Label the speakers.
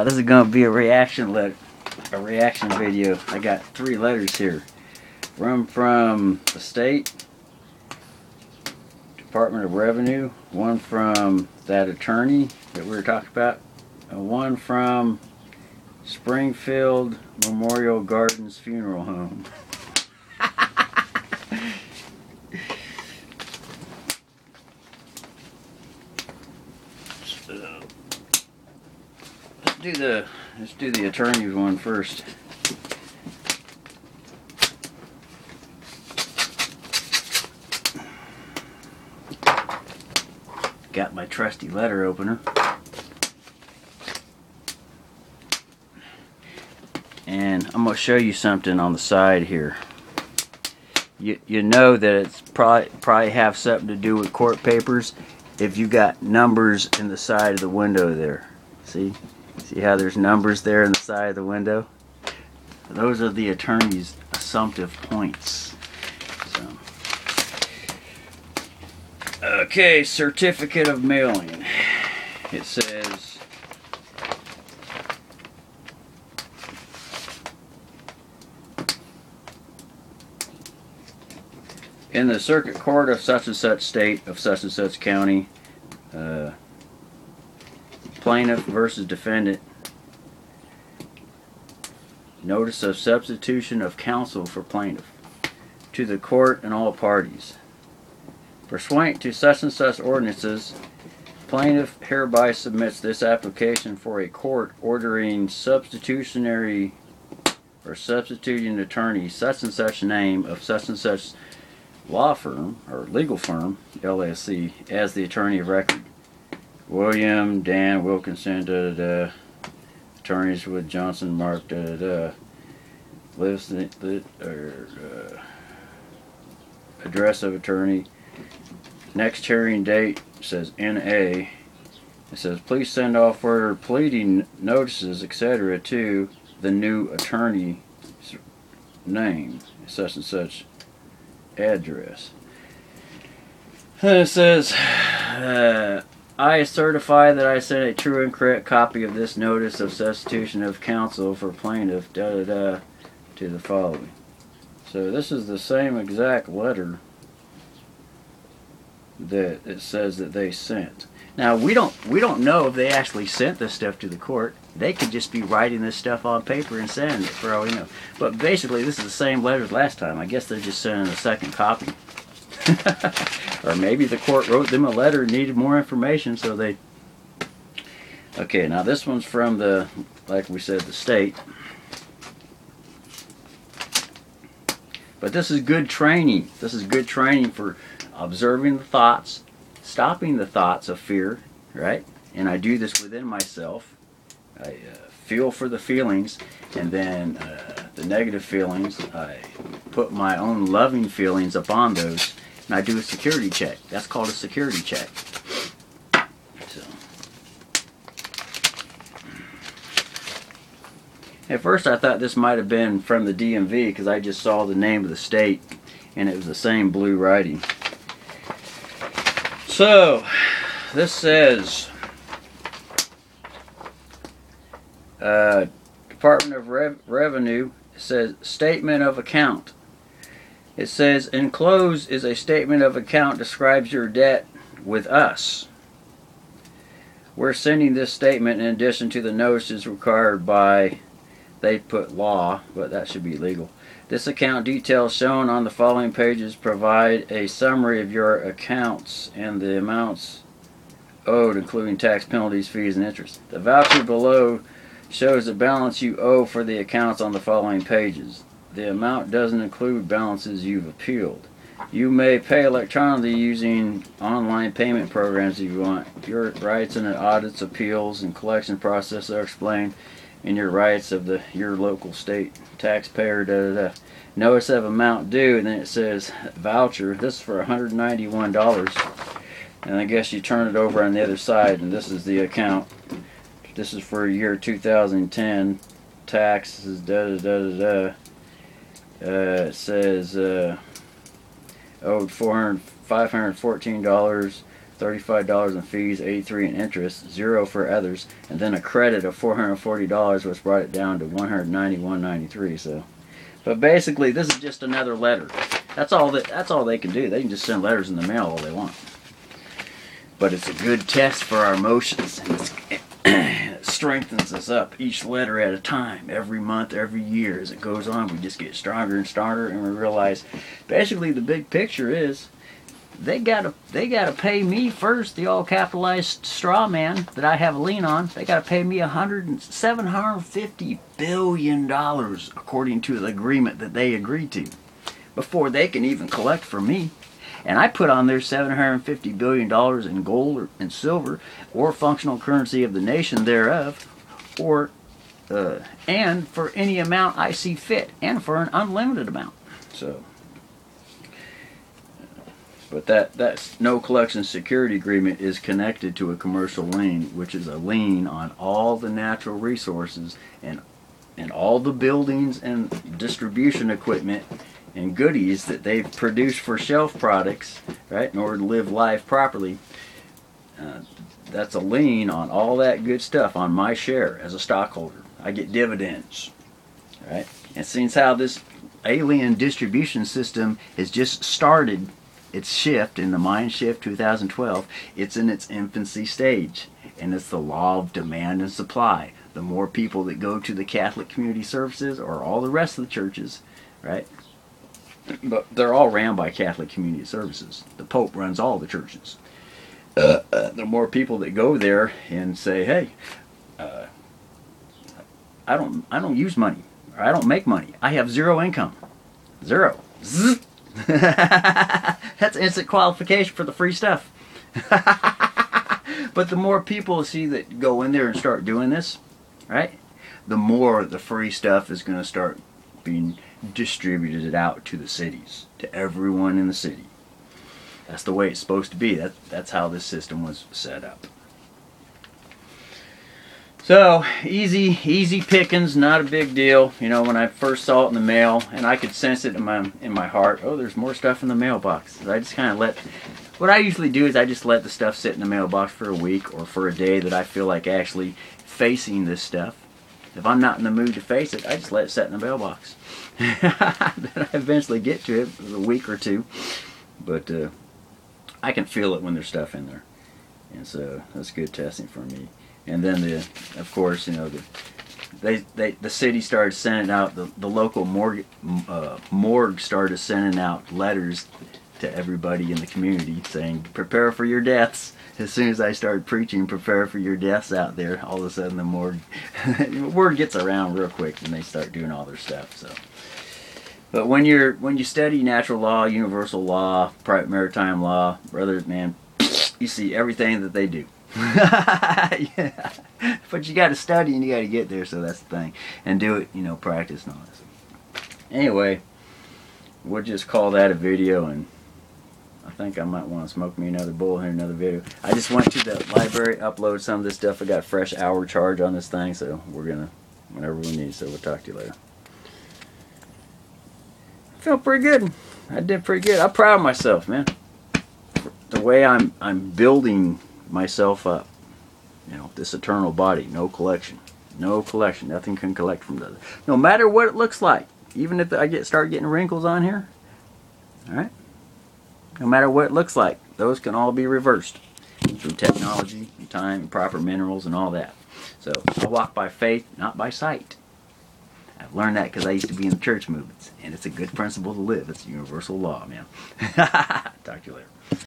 Speaker 1: This is gonna be a reaction video. I got 3 letters here. One from the state Department of Revenue, one from that attorney that we were talking about, and one from Springfield Memorial Gardens Funeral Home. Let's do the attorney's one first. Got my trusty letter opener. And I'm going to show you something on the side here. You know that it's probably have something to do with court papers if you got numbers in the side of the window there. See how there's numbers there in the side of the window? Those are the attorney's assumptive points. So. Okay, certificate of mailing. It says in the circuit court of such and such state of such and such county, plaintiff versus defendant, notice of substitution of counsel for plaintiff to the court and all parties. Pursuant to such and such ordinances, plaintiff hereby submits this application for a court ordering substitutionary or substituting attorney such and such name of such and such law firm or legal firm, LLC, as the attorney of record. William Dan Wilkinson, attorneys with Johnson Mark, address of attorney. Next hearing date says NA. It says please send off further pleading notices, etc. to the new attorney name, such and such address. And it says I certify that I sent a true and correct copy of this notice of substitution of counsel for plaintiff to the following. So this is the same exact letter that it says that they sent. Now we don't know if they actually sent this stuff to the court. They could just be writing this stuff on paper and sending it for all we know. But basically this is the same letter as last time. I guess they're just sending a second copy. Or maybe the court wrote them a letter and needed more information, so they... Okay, now this one's from the, like we said, the state. But this is good training. This is good training for observing the thoughts, stopping the thoughts of fear, right? And I do this within myself. I feel for the feelings, and then the negative feelings, I put my own loving feelings upon those, and I do a security check. That's called a security check. So. At first I thought this might have been from the DMV because I just saw the name of the state and it was the same blue writing. So, this says Department of Revenue, says statement of account. It says enclosed is a statement of account describes your debt with us. We're sending this statement in addition to the notices required by, they put law, but that should be legal. This account details shown on the following pages provide a summary of your accounts and the amounts owed, including tax, penalties, fees, and interest. The voucher below shows the balance you owe for the accounts on the following pages. The amount doesn't include balances you've appealed. You may pay electronically using online payment programs if you want. Your rights in the audits, appeals, and collection process are explained in your rights of your local state taxpayer. Notice of amount due, and then it says voucher. This is for $191, and I guess you turn it over on the other side, and this is the account. This is for year 2010. Taxes. It says owed $514. $35 in fees, $83 in interest, $0 for others, and then a credit of $440, which brought it down to $191.93. So, but basically, this is just another letter. That's all they can do. They can just send letters in the mail all they want. But it's a good test for our emotions, and it strengthens us up each letter at a time, every month, every year. As it goes on, we just get stronger and stronger, and we realize, basically, the big picture is they gotta pay me first, the all capitalized straw man that I have a lien on. They gotta pay me $750 billion according to the agreement that they agreed to, before they can even collect from me. And I put on there $750 billion in gold or in silver, or functional currency of the nation thereof, or and for any amount I see fit, and for an unlimited amount. So, but that no collection security agreement is connected to a commercial lien, which is a lien on all the natural resources and all the buildings and distribution equipment and goodies that they've produced for shelf products, right, in order to live life properly. That's a lien on all that good stuff on my share as a stockholder. I get dividends, right? And since how this alien distribution system has just started its shift in the Mind Shift 2012, it's in its infancy stage, and it's the law of demand and supply. The more people that go to the Catholic Community Services or all the rest of the churches, right? But they're all ran by Catholic Community Services. The Pope runs all the churches. The more people that go there and say, "Hey, I don't use money, or I don't make money. I have zero income, zero." That's instant qualification for the free stuff. But the more people see that go in there and start doing this, right, the more the free stuff is going to start being distributed out to the cities, to everyone in the city. That's the way it's supposed to be. That's how this system was set up. So, easy pickings, not a big deal. You know, when I first saw it in the mail, and I could sense it in my heart, oh, there's more stuff in the mailbox. I just kind of what I usually do is I just let the stuff sit in the mailbox for a week or for a day that I feel like actually facing this stuff. If I'm not in the mood to face it, I just let it sit in the mailbox. Then I eventually get to it a week or two, but I can feel it when there's stuff in there, and so that's good testing for me. And then of course, you know, the city started sending out the local morgue started sending out letters to everybody in the community saying, "Prepare for your deaths." As soon as I started preaching, "Prepare for your deaths" out there, all of a sudden the morgue word gets around real quick, and they start doing all their stuff. So, but when you study natural law, universal law, private maritime law, brother, man, you see everything that they do. Yeah. But you got to study and you got to get there, so that's the thing, and do it, you know, practice and all this. Anyway, we'll just call that a video, and I think I might want to smoke me another bowl here, another video. I just went to the library, upload some of this stuff. I got a fresh hour charge on this thing, so we're gonna whenever we need. So we'll talk to you later. I feel pretty good. I did pretty good. I'm proud of myself, man. The way I'm building myself up. You know, this eternal body, no collection. No collection. Nothing can collect from the, no matter what it looks like. Even if I start getting wrinkles on here. Alright? No matter what it looks like, those can all be reversed through technology, and time, and proper minerals, and all that. So, I walk by faith, not by sight. I've learned that because I used to be in the church movements, and it's a good principle to live. It's a universal law, man. Talk to you later.